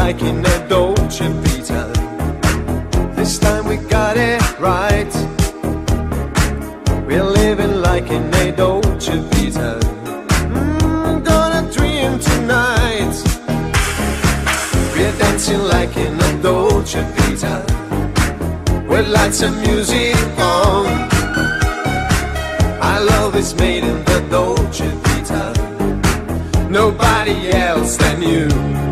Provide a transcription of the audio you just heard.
like in a Dolce Vita. This time we got it right. We're living like in a Dolce Vita. Gonna dream tonight. We're dancing like in a Dolce Vita, with lights and music on. Our love is made in the Dolce Vita, nobody else than you.